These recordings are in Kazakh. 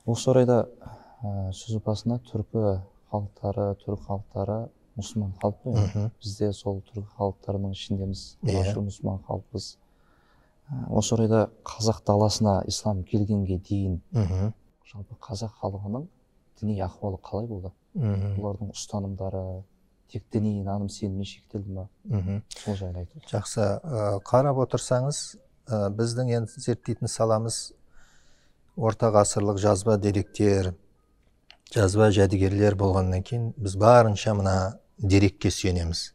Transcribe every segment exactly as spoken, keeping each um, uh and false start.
Осы орайда сөз басына түркі халықтары, түрік халықтары мұсылман халық қой. Мгм. Бізде сол түрік халықтарының ішіндеміз, Иә. машһүр мұсылман халықпыз. Осы орайда қазақ даласына ислам келгенге дейін Мгм. жалпы қазақ халқының діни ахуалы қалай болды? Мгм. Олардың ұстанымдары тек діни наным сеніммен шектелді ме? Мгм. Сол жайлы айтып. Жақсы, ә, қарап отырсаңыз, ә, біздің енді зерттейтін саламыз орта ғасырлық жазба деректер, жазба жәдігерлер болғаннан кейін біз барынша мына дерекке сүйенеміз.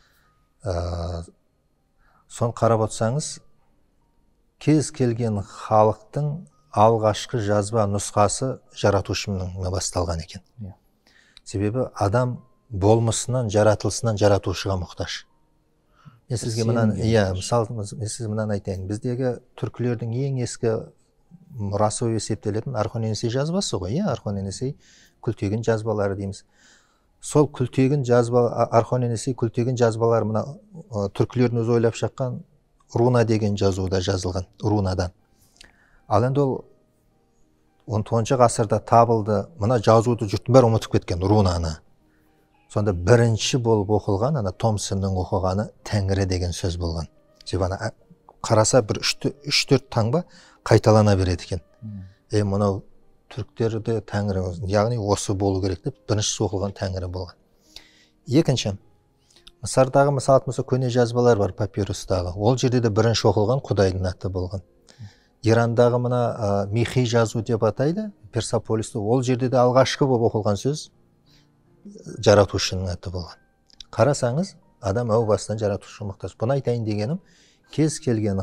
Ә, соны қарап отырсаңыз, кез келген халықтың алғашқы жазба нұсқасы жаратушымен басталған екен. Иә. Себебі адам болмысынан, жаратылысынан жаратушыға мұқтаж. Мен сізге мынаны, иә, мысалы, мен сізге мынаны айтайын. Біздегі түркілердің ең ескі мұрасы есептелетін Орхон-Енесей жазбасы ғой, иә, Орхон-Енесей күлтегін жазбалары дейміз. Сол күлтегін жазба, Орхон-Енесей күлтегін жазбалары мына түркілердің өзі ойлап шыққан руна деген жазуда жазылған, рунадан. Ал енді ол он тоғызыншы ғасырда табылды. Мына жазуды жұрттың бәрі ұмытып кеткен, рунаны. Сонда бірінші болып оқылған, ана Томсонның оқығаны Тәңірі деген сөз болған. Себебі қараса бір үш төрт таңба қайталана береді екен. Е, мынау түріктерде Тәңірі, яғни осы болу керек деп бірінші оқылған Тәңірі болған. Екінші, Мысырдағы мысалы көне жазбалар бар, папирустағы. Ол жерде де бірінші оқылған Құдайдың аты болған. Ирандағы мына Михи жазу деп атайды, Персополисте, ол жерде де алғашқы болып оқылған сөз жаратушының аты болған. Қарасаңыз, адам әу бастан жаратушыға мұқтаж. Бұны айтайын дегенім, кез келген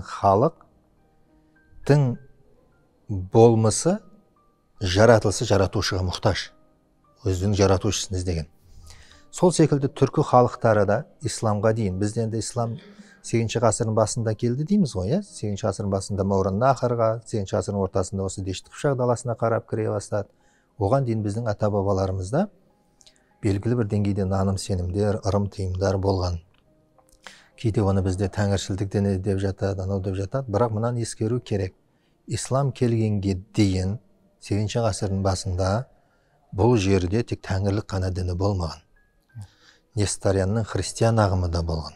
халықтың болмысы, жаратылысы жаратушыға мұқтаж. Өзінің жаратушысын іздеген. Сол секілді түркі халықтары да исламға дейін, бізден де ислам сегізінші ғасырдың басында келді дейміз ғой, иә? сегізінші ғасырдың басында Мауреннахрға, сегізінші ғасырдың ортасында осы Дешті Қыпшақ даласына қарап кіре бастады. Оған дейін біздің ата-бабаларымызда белгілі бір деңгейде наным сенімдер, ырым тыйымдар болған. Кейде оны бізде тәңіршілдік діні деп жатады, анау деп жатады, бірақ мынаны ескеру керек. Ислам келгенге дейін сегізінші ғасырдың басында бұл жерде тек тәңірлік қана діні болмаған. Нестарианның христиан ағымы да болған.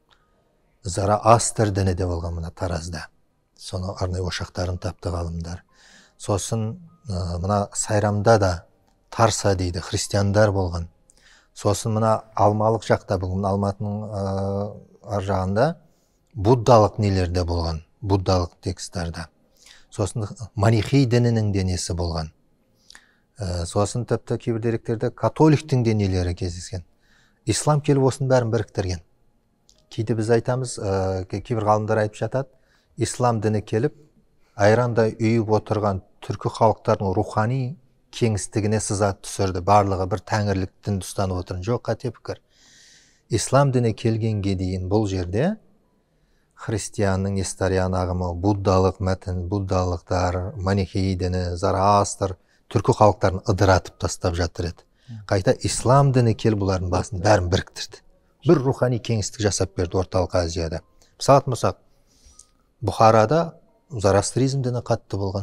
Зараастр діні де болған мына Таразда. Соны арнайы ошақтарын тапты ғалымдар. Сосын мына Сайрамда да Тарса дейді, христиандар болған. Сосын мына Алмалық жақта, бүгін Алматының ар жағында буддалық нелерде болған, буддалық тексттарда. Сосын Манихей дінінің денесі болған. Сосын тіпті кейбір деректерде католиктің денелері кездескен. Ислам келіп осының бәрін біріктірген. Кейде біз айтамыз, кейбір ғалымдар айтып жатады, ислам діні келіп, айрандай үйіп отырған түркі халықтардың рухани кеңістігіне сызат түсірді. Барлығы бір тәңірлік дінді ұстанып отырын. Жоқ, қате пікір. Ислам діні келгенге дейін бұл жерде христианның Нестариан ағымы, буддалық мәтін, буддалықтар, Манихей діні, Зараастр түркі халықтарын ыдыратып тастап жатыр еді. Қайта ислам діні кел бұлардың басын бәрін біріктірді. Бір рухани кеңістік жасап берді орталық Азияда. Мысалы айтсақ, Бұхарада Зарастризм діні қатты болған.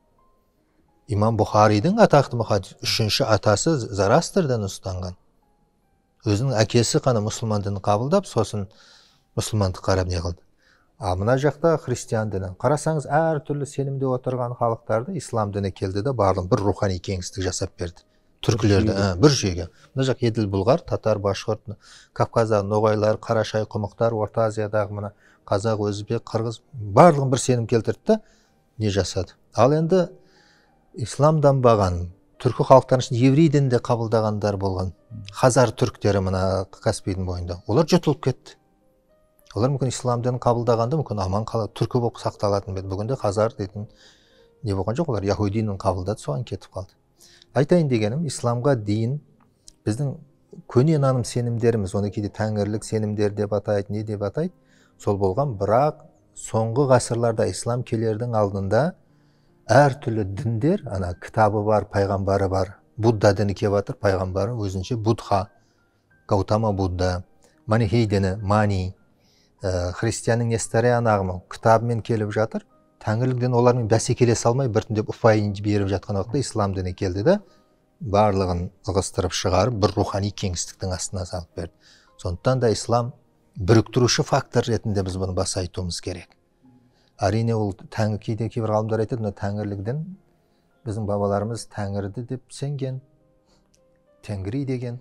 Имам Бұхаридің атақты мұхаддис үшінші атасы Зарастр дінін ұстанған. Өзінің әкесі қана мұсылман дінін қабылдап, сосын мұсылмандық қарап не қылды. А мына жақта христиан діні. Қарасаңыз, әр түрлі сенімде отырған халықтарды ислам діні келді де барлығын бір рухани кеңістік жасап берді. Түркілерді бір жүйеге. Мына жақ еділ бұлғар, татар, башқұрт, Кавказдағы ноғайлар, қарашай, құмықтар, Орта Азиядағы мына қазақ, өзбек, қырғыз барлығын бір сенім келтірді, не жасады. Ал енді исламданбаған түркі халықтарының ішінде еврей дінінде қабылдағандар болған. Хазар түріктері мына Каспийдің бойында. Олар жұтылып кетті. Олар мүмкін ислам дінін қабылдағанда мүмкін аман қалады, түркі болып сақталатын беді. Бүгінде хазар дейтін не болған жоқ, олар яһуди дінін қабылдады, соған кетіп қалды. Айтайын дегенім, исламға дейін біздің көне наным сенімдеріміз, оны кейде тәңірлік сенімдер деп атайды, не деп атайды, сол болған. Бірақ соңғы ғасырларда ислам келердің алдында әртүрлі діндер, ана кітабы бар, пайғамбары бар. Будда діні келіп жатыр, пайғамбары өзінше Будха, Гаутама Будда, Манихей діні, Мани, христианның Нестариан ағымы кітабымен келіп жатыр. тәңірлікден олармен бәсекелесе алмай біртіндеп ұпайын беріп жатқан уақытта ислам діні келді да барлығын ығыстырып шығарып бір рухани кеңістіктің астына салып берді. Сондықтан да ислам біріктіруші фактор ретінде біз бұны баса айтуымыз керек. Әрине ол тәңір, кейде кейбір ғалымдар айтады, мына тәңірлікден біздің бабаларымыз тәңірді деп сенген, тенгри деген,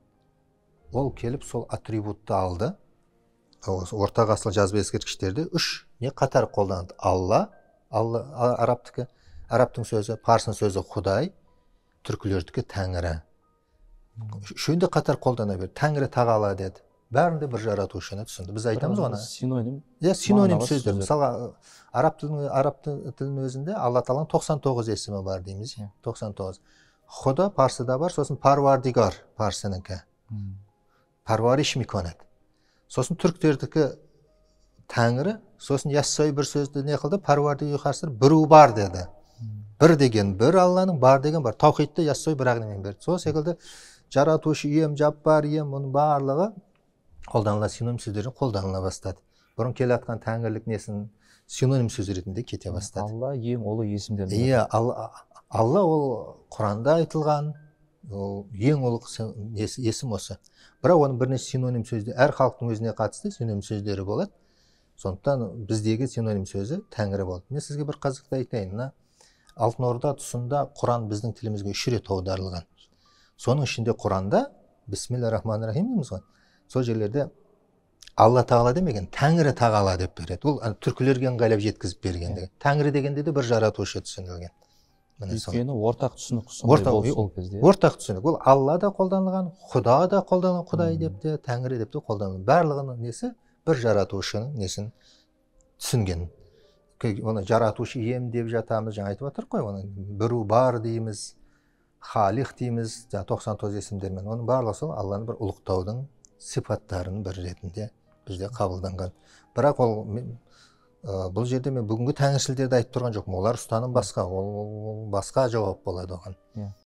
ол келіп сол атрибутты алды. Орта ғасырлық жазба ескерткіштерде үш не қатар қолданады: алла, алла арабтікі, арабтың сөзі, парсының сөзі құдай, түркілердікі тәңірі. Үшеуінде қатар қолдана берді. Тәңірі тағала деді. Бәрінде бір жаратушыны түсінді. Біз айтамыз оны. Синоним. Иә, синоним сөздер. Мысалға, араб тілінің араб тілінің өзінде Алла тағаланың тоқсан тоғыз есімі бар дейміз. тоқсан тоғыз. Худа парсыда бар, сосын парвардигар парсыныкі. Парвариш миконет. Сосын түріктердікі тәңірі, сосын яссауи бір сөзді не қылды? Парвардигар қарсы біру бар деді. Бір деген бір Алланың, бар деген бар. Таухидты яссауи бір ағынымен берді. Сол секілді жаратушы, ием, жаппар, ием, мұның барлығы қолданыла, синоним сөздерін қолданыла бастады. Бұрын келе атқан тәңірлік несін синоним сөз ретінде кете бастады. Алла ең ұлы есімдер. Иә, Алла ол Құранда айтылған, ол ең ұлы есім осы. Бірақ оның бірнеше синоним сөздер, әр халықтың өзіне қатысты синоним сөздері болады. Сондықтан біздегі синоним сөзі тәңірі болды. Мен сізге бір қызықты айтайын. Алтын Орда тұсында Құран біздің тілімізге үш рет аударылған. Соның ішінде Құранда бисмиллахир-рахманир-рахим дейміз ғой. Сол жерлерде Алла тағала демеген, Тәңірі тағала деп береді. Ол түркілерге ыңғайлап жеткізіп бергендігі. Тәңірі дегенде де бір жаратушы түсінілген. Өйткені ортақ түсінік сол кезде. Ортақ түсінік. Ол Алла да қолданылған, Құда да қолданылған, Құдай деп те, Тәңірі деп те қолданылған. Барлығының несі бір жаратушының несін түсінген. Оны жаратушы ием деп жатамыз, жаңа айтып отыр ғой, оны біру бар дейміз, халих дейміз, тоқсан тоғыз есімдермен. Оның барлығы сол Алланы бір ұлықтаудың сипаттарының бір ретінде бізде қабылданған. Бірақ ол бұл жерде мен бүгінгі тәңіршілдерді айтып тұрған жоқпын. Олар ұстаным басқа, ол басқа жауап болады оған.